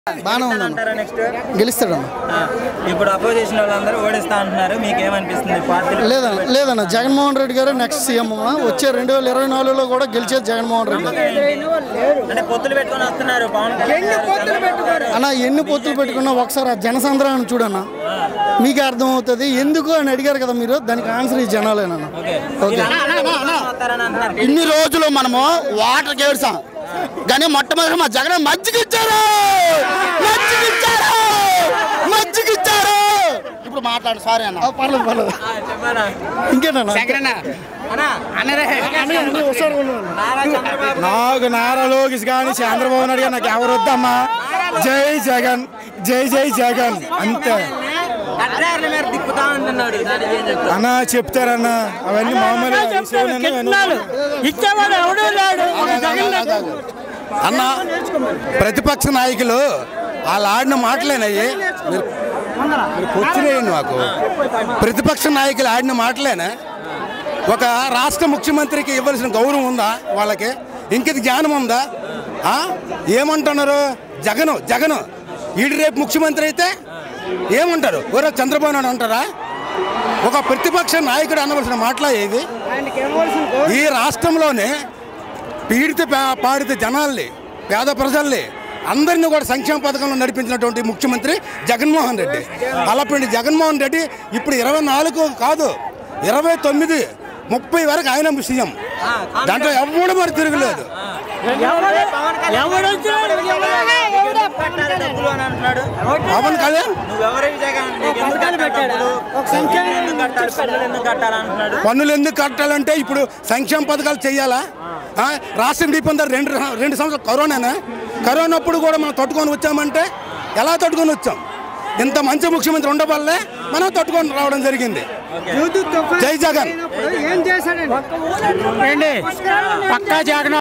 బాగానే ఉందంటారా నెక్స్ట్ గెలుస్తాడు ఇప్పుడు అపోజిషన్ వాళ్ళందరూ ఓడిస్తా అంటున్నారు మీకు ఏమనిపిస్తుంది పార్టీలో లేదన్న జగన్మోహన్ రెడ్డి గారు నెక్స్ట్ సీఎం వచ్చే 2024లో కూడా గెలిచేది జగన్మోహన్ రెడ్డి అంటే పొత్తులు పెట్టుకొని వస్తున్నారు పవన్ అన్న ఎన్ని పొత్తులు పెట్టుకున్నా ఒకసారి ఆ జనసంద్రాన్ని చూడన్న మీకే అర్థమవుతుంది ఎందుకు అని అడిగారు కదా మీరు దానికి ఆన్సర్ ఈ జనాలేనన్న ఇన్ని రోజులు మనము వాటర్ కేడ్సాం కానీ మొట్టమొదటి మా జగన్ మజ్జిగిచ్చారు ఇప్పుడు మాట్లాడు సారీ అన్న పర్లేదు ఇంకేనన్నా నాకు నారా లోకేష్ కానీ చంద్రబాబు నాయుడు గారు నాకు ఎవరు వద్దమ్మా జై జగన్ జై జై జగన్ అంతే అన్న చెప్తారన్న అవన్నీ మామూలు అన్న ప్రతిపక్ష నాయకులు వాళ్ళు ఆడిన మాటలేనయ్యి మీరు కూర్చునేయండి మాకు ప్రతిపక్ష నాయకులు ఆడిన మాటలేనా ఒక రాష్ట్ర ముఖ్యమంత్రికి ఇవ్వాల్సిన గౌరవం ఉందా వాళ్ళకి ఇంకది జ్ఞానం ఉందా ఏమంటున్నారు జగను ఈడు రేపు ముఖ్యమంత్రి అయితే ఏమంటారు ఓరో చంద్రబాబు నాయుడు అంటారా ఒక ప్రతిపక్ష నాయకుడు అనవలసిన మాటలా ఏది ఈ రాష్ట్రంలోనే పీడిత పాడిత జనాల్ని పేద ప్రజల్ని అందరినీ కూడా సంక్షేమ పథకంలో నడిపించినటువంటి ముఖ్యమంత్రి జగన్మోహన్ రెడ్డి అలాంటి జగన్మోహన్ రెడ్డి ఇప్పుడు 24 కాదు 29 30 వరకు ఆయన సీఎం దాంట్లో ఎవడు మరి తిరగలేదు పవన్ కళ్యాణ్ పన్నులు ఎందుకు కట్టాలంటే ఇప్పుడు సంక్షేమ పథకాలు చేయాలా రాష్ట్రం డిపోందరు రెండు సంవత్సరాలు కరోనా అప్పుడు కూడా మనం తట్టుకొని వచ్చామంటే ఎలా తట్టుకొని వచ్చాం ఇంత మంచి ముఖ్యమంత్రి ఉండవల్లే మనం తట్టుకొని రావడం జరిగింది జై జగన్.